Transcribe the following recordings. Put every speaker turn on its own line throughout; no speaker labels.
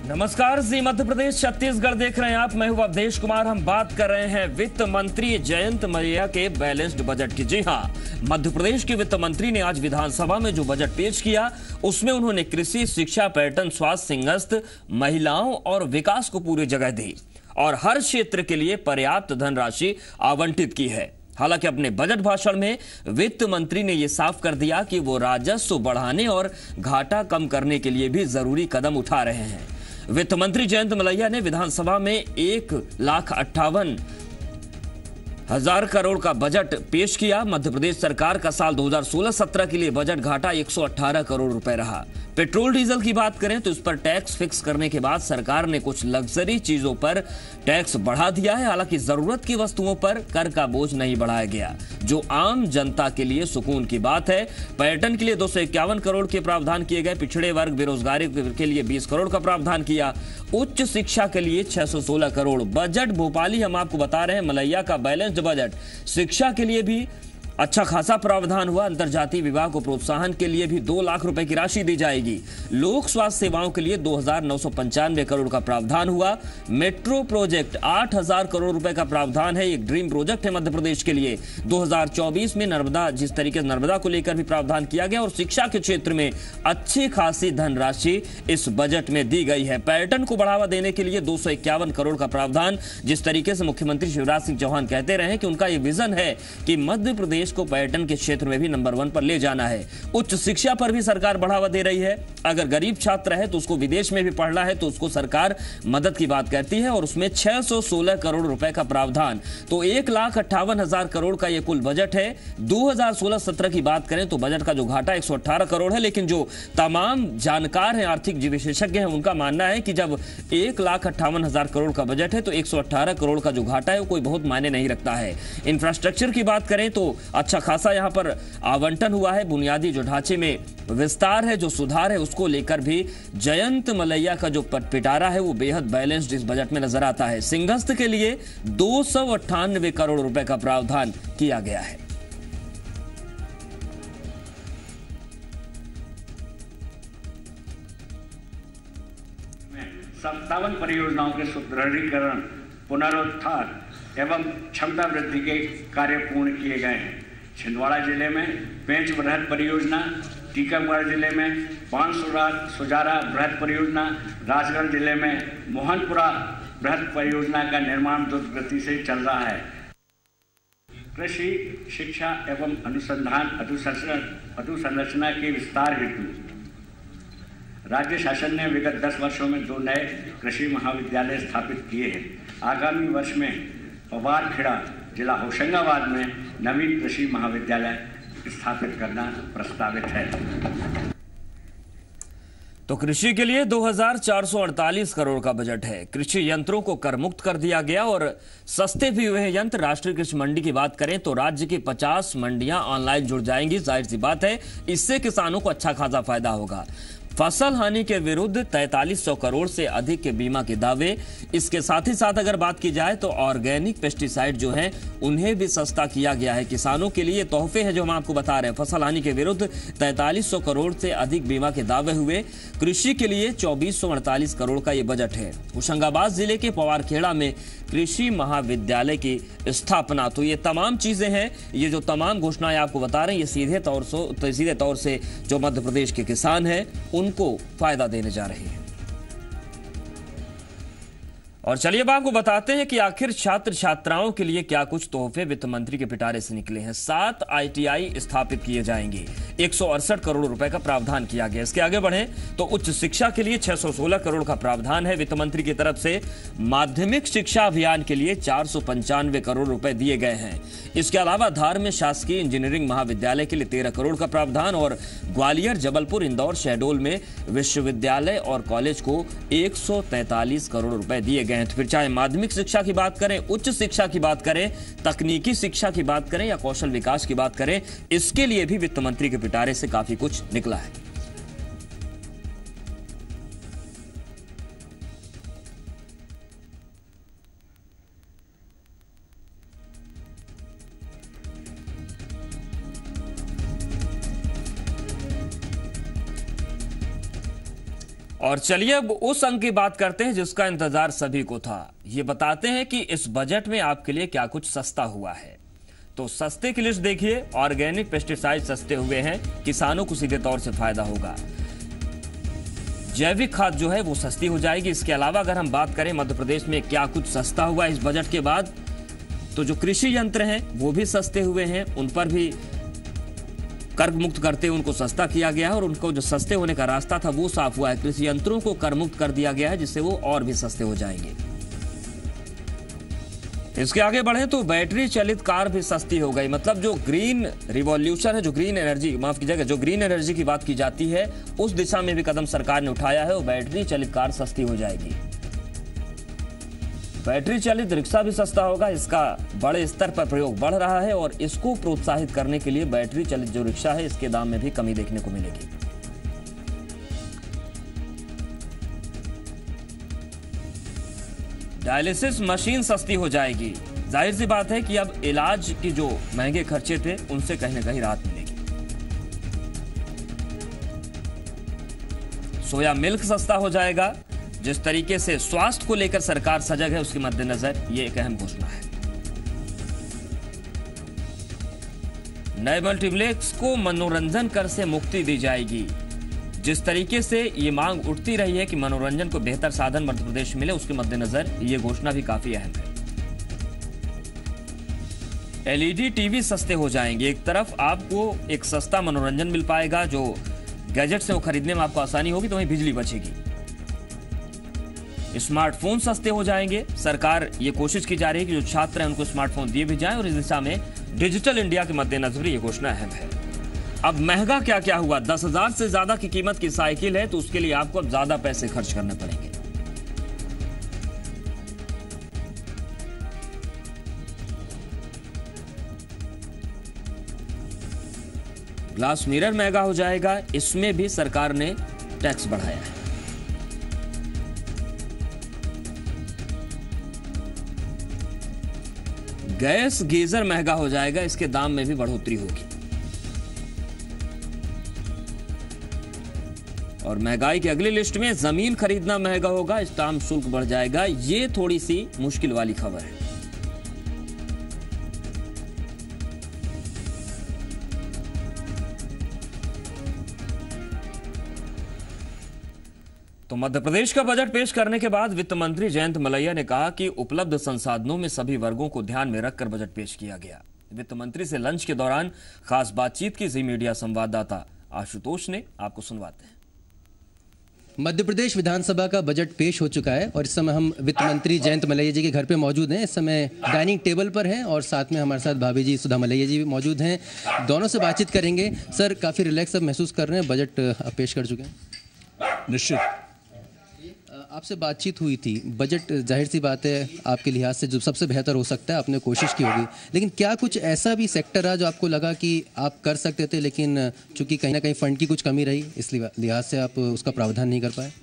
नमस्कार जी, मध्य प्रदेश छत्तीसगढ़ देख रहे हैं आप। मैं हूं अवधेश कुमार। हम बात कर रहे हैं वित्त मंत्री जयंत मलैया के बैलेंस्ड बजट की। जी हां, मध्य प्रदेश के वित्त मंत्री ने आज विधानसभा में जो बजट पेश किया उसमें उन्होंने कृषि, शिक्षा, पर्यटन, स्वास्थ्य, सिंहस्थ, महिलाओं और विकास को पूरी जगह दी और हर क्षेत्र के लिए पर्याप्त धनराशि आवंटित की है। हालांकि अपने बजट भाषण में वित्त मंत्री ने यह साफ कर दिया कि वो राजस्व बढ़ाने और घाटा कम करने के लिए भी जरूरी कदम उठा रहे हैं। वित्त मंत्री जयंत मलैया ने विधानसभा में 1,58,000 करोड़ का बजट पेश किया। मध्य प्रदेश सरकार का साल 2016-17 के लिए बजट घाटा 118 करोड़ रुपए रहा। पेट्रोल डीजल की बात करें तो इस पर टैक्स फिक्स करने के बाद सरकार ने कुछ लग्जरी चीजों पर टैक्स बढ़ा दिया है। हालांकि जरूरत की वस्तुओं पर कर का बोझ नहीं बढ़ाया गया, जो आम जनता के लिए सुकून की बात है। पर्यटन के लिए 251 करोड़ के प्रावधान किए गए। पिछड़े वर्ग, बेरोजगारी के लिए 20 करोड़ का प्रावधान किया। उच्च शिक्षा के लिए 616 करोड़। बजट भोपाली हम आपको बता रहे हैं, मलैया का बैलेंस्ड बजट। शिक्षा के लिए भी अच्छा खासा प्रावधान हुआ। अंतरजातीय विवाह को प्रोत्साहन के लिए भी 2 लाख रुपए की राशि दी जाएगी। लोक स्वास्थ्य सेवाओं के लिए 2,995 करोड़ का प्रावधान हुआ। मेट्रो प्रोजेक्ट 8,000 करोड़ रुपए का प्रावधान है। एक ड्रीम प्रोजेक्ट है मध्य प्रदेश के लिए। 2024 में नर्मदा, जिस तरीके से नर्मदा को लेकर भी प्रावधान किया गया और शिक्षा के क्षेत्र में अच्छी खासी धनराशि इस बजट में दी गई है। पर्यटन को बढ़ावा देने के लिए 251 करोड़ का प्रावधान। जिस तरीके से मुख्यमंत्री शिवराज सिंह चौहान कहते रहे कि उनका यह विजन है कि मध्य प्रदेश को पर्यटन के क्षेत्र में भी नंबर 1 पर ले जाना है। उच्च शिक्षा पर भी सरकार बढ़ावा दे रही है। अगर गरीब छात्र है तो उसको विदेश में भी पढ़ना है तो उसको सरकार मदद की बात करती है और उसमें 616 करोड़ रुपए का प्रावधान। तो 1,58,000 करोड़ का यह कुल बजट है। 2016-17 की बात करें तो बजट का जो घाटा 118 करोड़ है, लेकिन जो तमाम जानकार हैं, आर्थिक विशेषज्ञ हैं, उनका मानना है कि जब 1,58,000 करोड़ का बजट है तो 118 करोड़ का जो घाटा है वो कोई बहुत मायने नहीं रखता है। इंफ्रास्ट्रक्चर की बात करें तो अच्छा खासा यहां पर आवंटन हुआ है। बुनियादी जो ढांचे में विस्तार है, जो सुधार है, उसको लेकर भी जयंत मलैया का जो पिटारा है वो बेहद बैलेंस्ड इस बजट में नजर आता है। सिंहस्थ के लिए 298 करोड़ रुपए का प्रावधान किया गया है।
57 परियोजनाओं के सुदृढ़ीकरण, पुनरुत्थान एवं क्षमता वृद्धि के कार्य पूर्ण किए गए हैं। छिंदवाड़ा जिले में पेंच बृहद परियोजना, टीकमगढ़ जिले में सुजारा बृहद परियोजना, राजगढ़ जिले में मोहनपुरा बृहद परियोजना का निर्माण द्रुत गति से चल रहा है। कृषि, शिक्षा एवं अनुसंधान अधोसंरचना के विस्तार हेतु राज्य शासन ने विगत 10 वर्षों में 2 नए कृषि महाविद्यालय स्थापित किए हैं। आगामी वर्ष में पवारखेड़ा जिला होशंगाबाद में नवीन कृषि महाविद्यालय स्थापित करना प्रस्तावित है।
तो कृषि के लिए 2,448 करोड़ का बजट है। कृषि यंत्रों को कर मुक्त कर दिया गया और सस्ते भी हुए हैं यंत्र। राष्ट्रीय कृषि मंडी की बात करें तो राज्य की 50 मंडियां ऑनलाइन जुड़ जाएंगी। जाहिर सी बात है, इससे किसानों को अच्छा खासा फायदा होगा। फसल हानि के विरुद्ध 4300 करोड़ से अधिक के बीमा के दावे। इसके साथ ही साथ अगर बात की जाए तो ऑर्गेनिक पेस्टिसाइड जो हैं उन्हें भी सस्ता किया गया है। किसानों के लिए तोहफे हैं जो हम आपको बता रहे हैं। फसल हानि के विरुद्ध 4300 करोड़ से अधिक बीमा के दावे हुए। कृषि के लिए 2448 करोड़ का ये बजट है। होशंगाबाद जिले के पवारखेड़ा में कृषि महाविद्यालय की स्थापना। तो ये तमाम चीजें हैं, ये जो तमाम घोषणाएं आपको बता रहे हैं, ये सीधे तौर से जो मध्य प्रदेश के किसान हैं उनको फायदा देने जा रही है। और चलिए अब आपको बताते हैं कि आखिर छात्र छात्राओं के लिए क्या कुछ तोहफे वित्त मंत्री के पिटारे से निकले हैं। 7 ITI स्थापित किए जाएंगे। 168 करोड़ रुपए का प्रावधान किया गया। इसके आगे बढ़े तो उच्च शिक्षा के लिए 616 करोड़ का प्रावधान है वित्त मंत्री की तरफ से। माध्यमिक शिक्षा अभियान के लिए 495 करोड़ रुपए दिए गए हैं। इसके अलावा धार में शासकीय इंजीनियरिंग महाविद्यालय के लिए 13 करोड़ का प्रावधान और ग्वालियर, जबलपुर, इंदौर, शहडोल में विश्वविद्यालय और कॉलेज को 143 करोड़ रुपए दिए गए हैं। तो फिर चाहे माध्यमिक शिक्षा की बात करें, उच्च शिक्षा की बात करें, तकनीकी शिक्षा की बात करें या कौशल विकास की बात करें, इसके लिए भी वित्त मंत्री के पिटारे से काफी कुछ निकला है। और चलिए अब उस अंक की बात करते हैं जिसका इंतजार सभी को था। ये बताते हैं कि इस बजट में आपके लिए क्या कुछ सस्ता हुआ है। तो सस्ते की लिस्ट देखिए। ऑर्गेनिक पेस्टिसाइड सस्ते हुए हैं, किसानों को सीधे तौर से फायदा होगा। जैविक खाद जो है वो सस्ती हो जाएगी। इसके अलावा अगर हम बात करें मध्य प्रदेश में क्या कुछ सस्ता हुआ इस बजट के बाद, तो जो कृषि यंत्र हैं वो भी सस्ते हुए हैं, उन पर भी कर मुक्त करते उनको सस्ता किया गया है और उनको जो सस्ते होने का रास्ता था वो साफ हुआ है। कृषि यंत्रों को कर मुक्त कर दिया गया है जिससे वो और भी सस्ते हो जाएंगे। इसके आगे बढ़े तो बैटरी चलित कार भी सस्ती हो गई। मतलब जो ग्रीन रिवॉल्यूशन है, जो ग्रीन एनर्जी, माफ कीजिएगा, जो ग्रीन एनर्जी की बात की जाती है उस दिशा में भी कदम सरकार ने उठाया है और बैटरी चलित कार सस्ती हो जाएगी। बैटरी चलित रिक्शा भी सस्ता होगा। इसका बड़े स्तर पर प्रयोग बढ़ रहा है और इसको प्रोत्साहित करने के लिए बैटरी चलित जो रिक्शा है इसके दाम में भी कमी देखने को मिलेगी। डायलिसिस मशीन सस्ती हो जाएगी। जाहिर सी बात है कि अब इलाज की जो महंगे खर्चे थे उनसे कहीं ना कहीं राहत मिलेगी। सोया मिल्क सस्ता हो जाएगा। जिस तरीके से स्वास्थ्य को लेकर सरकार सजग है उसके मद्देनजर ये एक अहम घोषणा है। नए मल्टीप्लेक्स को मनोरंजन कर से मुक्ति दी जाएगी। जिस तरीके से ये मांग उठती रही है कि मनोरंजन को बेहतर साधन मध्य प्रदेश मिले, उसके मद्देनजर ये घोषणा भी काफी अहम है। एलईडी टीवी सस्ते हो जाएंगे। एक तरफ आपको एक सस्ता मनोरंजन मिल पाएगा, जो गैजेट्स हैं वो खरीदने में आपको आसानी होगी, तो वहीं बिजली बचेगी। स्मार्टफोन सस्ते हो जाएंगे। सरकार ये कोशिश की जा रही है कि जो छात्र हैं उनको स्मार्टफोन दिए भी जाएं और इस दिशा में डिजिटल इंडिया के मद्देनजर ये घोषणा अहम है। अब महंगा क्या क्या हुआ। 10,000 से ज्यादा की कीमत की साइकिल है तो उसके लिए आपको अब ज्यादा पैसे खर्च करने पड़ेंगे। ग्लास मिरर महंगा हो जाएगा। इसमें भी सरकार ने टैक्स बढ़ाया है। गैस गीजर महंगा हो जाएगा। इसके दाम में भी बढ़ोतरी होगी। और महंगाई की अगली लिस्ट में जमीन खरीदना महंगा होगा। स्टाम्प शुल्क बढ़ जाएगा। ये थोड़ी सी मुश्किल वाली खबर है। तो मध्य प्रदेश का बजट पेश करने के बाद वित्त मंत्री जयंत मलैया ने कहा कि उपलब्ध संसाधनों में सभी वर्गों को ध्यान में रखकर बजट पेश किया गया। वित्त मंत्री से लंच के दौरान खास बातचीत की जी मीडिया संवाददाता आशुतोष ने, आपको सुनवाते हैं।
मध्य प्रदेश विधानसभा का बजट पेश हो चुका है और इस समय हम वित्त मंत्री जयंत मलैया जी के घर पे मौजूद हैं। इस समय डाइनिंग टेबल पर हैं और साथ में हमारे साथ भाभी जी सुधा मलैया जी भी मौजूद हैं। दोनों से बातचीत करेंगे। सर, काफ़ी रिलैक्स अब महसूस कर रहे हैं, बजट आप पेश कर चुके हैं?
निश्चित।
आपसे बातचीत हुई थी। बजट जाहिर सी बात है आपके लिहाज से जो सबसे बेहतर हो सकता है, आपने कोशिश की होगी, लेकिन क्या कुछ ऐसा भी सेक्टर है जो आपको लगा कि आप कर सकते थे लेकिन चूंकि कहीं ना कहीं फंड की कुछ कमी रही, इस लिहाज से आप उसका प्रावधान नहीं कर पाए?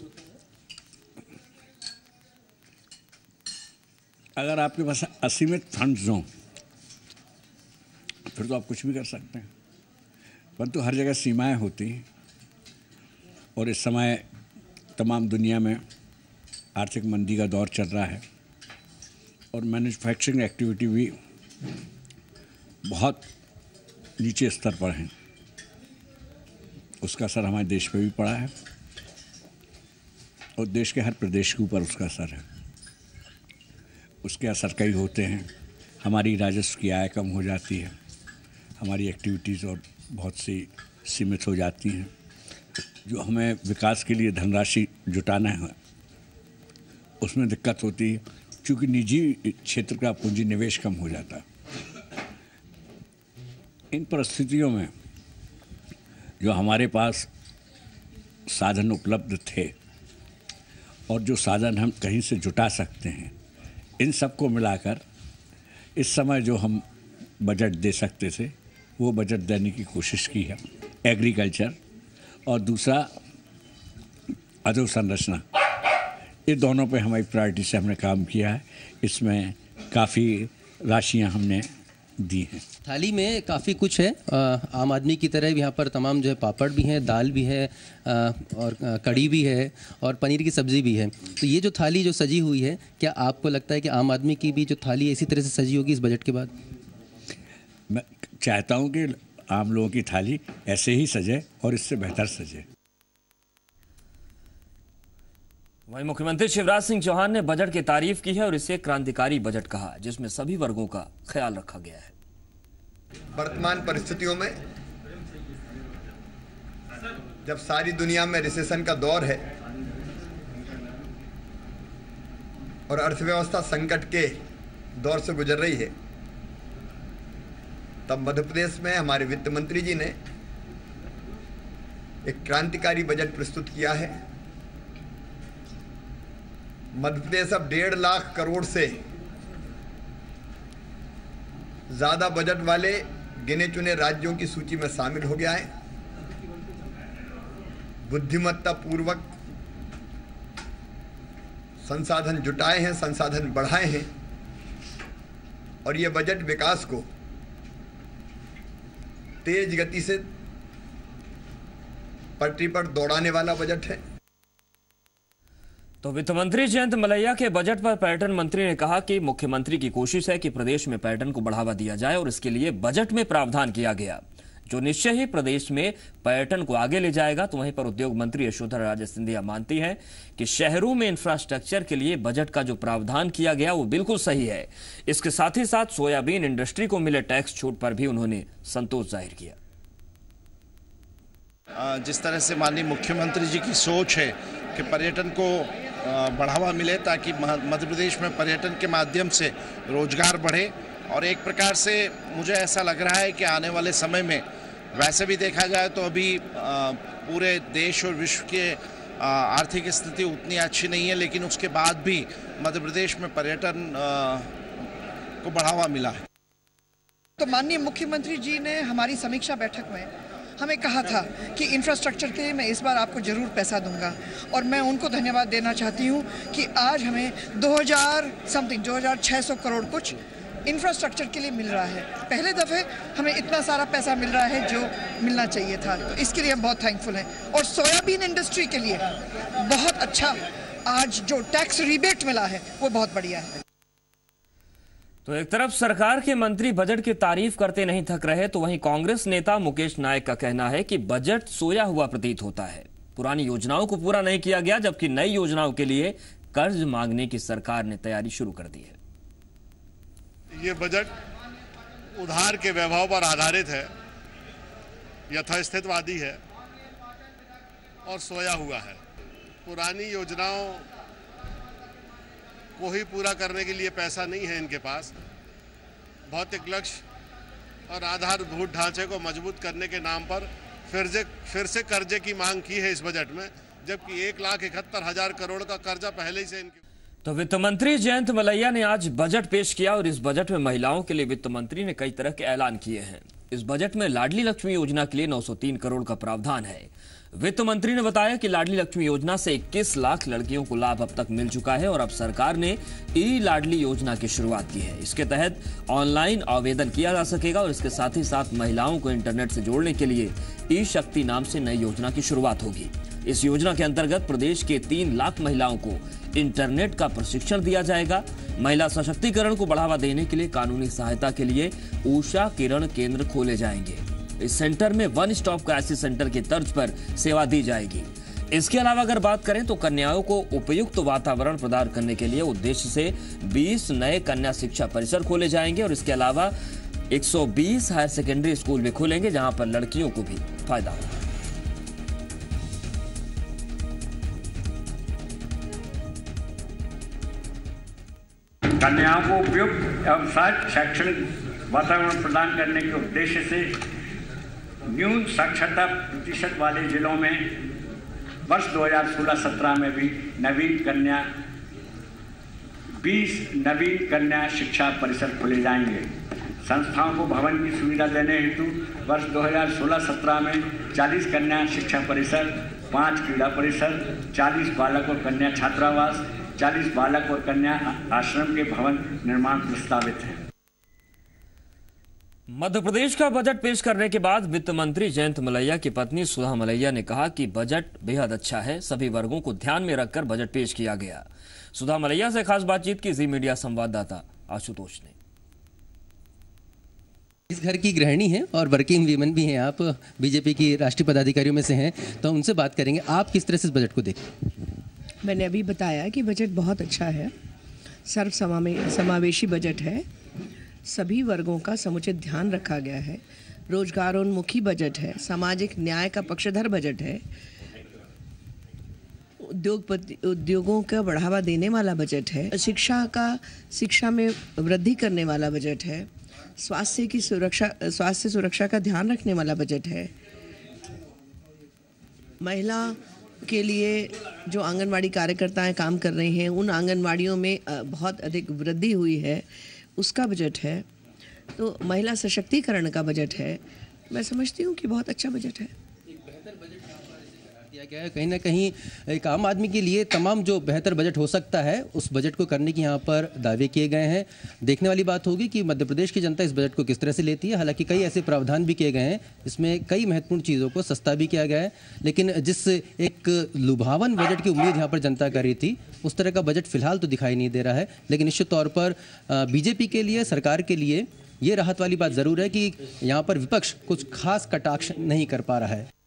अगर आपके पास असीमित फंड्स हों फिर तो आप कुछ भी कर सकते हैं, परंतु हर जगह सीमाएं होती हैं और इस समय तमाम दुनिया में आर्थिक मंदी का दौर चल रहा है और मैन्युफैक्चरिंग एक्टिविटी भी बहुत नीचे स्तर पर है। उसका असर हमारे देश पे भी पड़ा है और देश के हर प्रदेश के ऊपर उसका असर है। उसके असर कई होते हैं। हमारी राजस्व की आय कम हो जाती है, हमारी एक्टिविटीज़ और बहुत सी सीमित हो जाती हैं। जो हमें विकास के लिए धनराशि जुटाना है उसमें दिक्कत होती है, क्योंकि निजी क्षेत्र का पूंजी निवेश कम हो जाता है। इन परिस्थितियों में जो हमारे पास साधन उपलब्ध थे और जो साधन हम कहीं से जुटा सकते हैं, इन सबको मिलाकर इस समय जो हम बजट दे सकते थे वो बजट देने की कोशिश की है। एग्रीकल्चर और दूसरा अधोसंरचना, ये दोनों पे हमारी प्रायोरिटी से हमने काम किया है। इसमें काफ़ी राशियां हमने दी हैं।
थाली में काफ़ी कुछ है, आम आदमी की तरह यहाँ पर तमाम जो है पापड़ भी हैं, दाल भी है और कड़ी भी है और पनीर की सब्ज़ी भी है। तो ये जो थाली जो सजी हुई है, क्या आपको लगता है कि आम आदमी की भी जो थाली इसी तरह से सजी होगी इस बजट के बाद?
मैं चाहता हूँ कि आम लोगों की थाली ऐसे ही सजे और इससे बेहतर सजे।
वहीं मुख्यमंत्री शिवराज सिंह चौहान ने बजट की तारीफ की है और इसे क्रांतिकारी बजट कहा, जिसमें सभी वर्गों का ख्याल रखा गया है।
वर्तमान परिस्थितियों में जब सारी दुनिया में रिसेशन का दौर है और अर्थव्यवस्था संकट के दौर से गुजर रही है, तब मध्य प्रदेश में हमारे वित्त मंत्री जी ने एक क्रांतिकारी बजट प्रस्तुत किया है। मध्य प्रदेश अब 1.5 लाख करोड़ से ज्यादा बजट वाले गिने चुने राज्यों की सूची में शामिल हो गया है। बुद्धिमत्ता पूर्वक संसाधन जुटाए हैं, संसाधन बढ़ाए हैं और ये बजट विकास को तेज गति से पटरी पर दौड़ाने वाला बजट है।
तो वित्त मंत्री जयंत मलैया के बजट पर पर्यटन मंत्री ने कहा कि मुख्यमंत्री की कोशिश है कि प्रदेश में पर्यटन को बढ़ावा दिया जाए और इसके लिए बजट में प्रावधान किया गया, जो निश्चय ही प्रदेश में पर्यटन को आगे ले जाएगा। तो वहीं पर उद्योग मंत्री यशोधरा राजे सिंधिया मानती हैं कि शहरों में इंफ्रास्ट्रक्चर के लिए बजट का जो प्रावधान किया गया वो बिल्कुल सही है। इसके साथ ही साथ सोयाबीन इंडस्ट्री को मिले टैक्स छूट पर भी उन्होंने संतोष जाहिर किया।
जिस तरह से माननीय मुख्यमंत्री जी की सोच है कि पर्यटन को बढ़ावा मिले ताकि मध्य प्रदेश में पर्यटन के माध्यम से रोजगार बढ़े, और एक प्रकार से मुझे ऐसा लग रहा है कि आने वाले समय में वैसे भी देखा जाए तो अभी पूरे देश और विश्व के आर्थिक स्थिति उतनी अच्छी नहीं है, लेकिन उसके बाद भी मध्य प्रदेश में पर्यटन को बढ़ावा मिला है।
तो माननीय मुख्यमंत्री जी ने हमारी समीक्षा बैठक में हमें कहा था कि इंफ्रास्ट्रक्चर के लिए मैं इस बार आपको ज़रूर पैसा दूंगा, और मैं उनको धन्यवाद देना चाहती हूं कि आज हमें 2600 करोड़ कुछ इंफ्रास्ट्रक्चर के लिए मिल रहा है। पहले दफ़े हमें इतना सारा पैसा मिल रहा है जो मिलना चाहिए था, तो इसके लिए हम बहुत थैंकफुल हैं। और सोयाबीन इंडस्ट्री के लिए बहुत अच्छा आज जो टैक्स रिबेट मिला है वो बहुत बढ़िया है।
तो एक तरफ सरकार के मंत्री बजट की तारीफ करते नहीं थक रहे, तो वहीं कांग्रेस नेता मुकेश नायक का कहना है कि बजट सोया हुआ प्रतीत होता है। पुरानी योजनाओं को पूरा नहीं किया गया, जबकि नई योजनाओं के लिए कर्ज मांगने की सरकार ने तैयारी शुरू कर दी है।
ये बजट उधार के वैभव पर आधारित है, यथास्थितवादी है और सोया हुआ है। पुरानी योजनाओं को ही पूरा करने के लिए पैसा नहीं है इनके पास। भौतिक लक्ष्य और आधारभूत ढांचे को मजबूत करने के नाम पर फिर से कर्जे की मांग की है इस बजट में, जबकि 1,71,000 करोड़ का कर्जा पहले ही से इनके।
तो वित्त मंत्री जयंत मलैया ने आज बजट पेश किया और इस बजट में महिलाओं के लिए वित्त मंत्री ने कई तरह के ऐलान किए हैं। इस बजट में लाडली लक्ष्मी योजना के लिए 903 करोड़ का प्रावधान है। वित्त मंत्री ने बताया कि लाडली लक्ष्मी योजना से 21 लाख लड़कियों को लाभ अब तक मिल चुका है और अब सरकार ने ई लाडली योजना की शुरुआत की है। इसके तहत ऑनलाइन आवेदन किया जा सकेगा और इसके साथ ही साथ महिलाओं को इंटरनेट से जोड़ने के लिए ई शक्ति नाम से नई योजना की शुरुआत होगी। इस योजना के अंतर्गत प्रदेश के 3 लाख महिलाओं को इंटरनेट का प्रशिक्षण दिया जाएगा। महिला सशक्तिकरण को बढ़ावा देने के लिए कानूनी सहायता के लिए उषा किरण केंद्र खोले जाएंगे। इस सेंटर में वन स्टॉप क्राइसिस सेंटर की तर्ज पर सेवा दी जाएगी। इसके अलावा अगर बात करें तो कन्याओं को उपयुक्त वातावरण प्रदान करने के लिए उद्देश्य से 20 नए कन्या शिक्षा परिसर खोले जाएंगे और इसके अलावा 120 हायर सेकेंडरी स्कूल भी खोलेंगे, जहां पर लड़कियों को भी फायदा होगा।
कन्याओं को उपयुक्त एवं शैक्षणिक वातावरण प्रदान करने के उद्देश्य से न्यून साक्षरता प्रतिशत वाले जिलों में वर्ष 2016-17 में भी 20 नवीन कन्या शिक्षा परिसर खोले जाएंगे। संस्थाओं को भवन की सुविधा देने हेतु वर्ष 2016-17 में 40 कन्या शिक्षा परिसर, 5 क्रीड़ा परिसर, 40 बालक और कन्या छात्रावास, 40 बालक और कन्या आश्रम के भवन निर्माण प्रस्तावित है।
मध्य प्रदेश का बजट पेश करने के बाद वित्त मंत्री जयंत मलैया की पत्नी सुधा मलैया ने कहा कि बजट बेहद अच्छा है, सभी वर्गों को ध्यान में रखकर बजट पेश किया गया। सुधा मलैया से खास बातचीत की जी मीडिया संवाददाता आशुतोष ने।
इस घर की गृहिणी हैं और वर्किंग वीमेन भी हैं, आप बीजेपी की राष्ट्रीय पदाधिकारियों में से हैं, तो उनसे बात करेंगे। आप किस तरह से इस बजट को देखें?
मैंने अभी बताया कि बजट बहुत अच्छा है, समावेशी बजट है, सभी वर्गों का समुचित ध्यान रखा गया है, रोजगारोन्मुखी बजट है, सामाजिक न्याय का पक्षधर बजट है, उद्योगों का बढ़ावा देने वाला बजट है, शिक्षा में वृद्धि करने वाला बजट है, स्वास्थ्य सुरक्षा का ध्यान रखने वाला बजट है, महिला के लिए जो आंगनवाड़ी कार्यकर्ताएं काम कर रही हैं उन आंगनवाड़ियों में बहुत अधिक वृद्धि हुई है, उसका बजट है। तो महिला सशक्तिकरण का बजट है। मैं समझती हूँ कि बहुत अच्छा बजट है।
दिया गया है कहीं ना कहीं एक आम आदमी के लिए तमाम जो बेहतर बजट हो सकता है उस बजट को करने की यहाँ पर दावे किए गए हैं। देखने वाली बात होगी कि मध्य प्रदेश की जनता इस बजट को किस तरह से लेती है। हालांकि कई ऐसे प्रावधान भी किए गए हैं, इसमें कई महत्वपूर्ण चीज़ों को सस्ता भी किया गया है, लेकिन जिस एक लुभावन बजट की उम्मीद यहाँ पर जनता कर रही थी उस तरह का बजट फिलहाल तो दिखाई नहीं दे रहा है। लेकिन निश्चित तौर पर बीजेपी के लिए, सरकार के लिए ये राहत वाली बात ज़रूर है कि यहाँ पर विपक्ष कुछ खास कटाक्ष नहीं कर पा रहा है।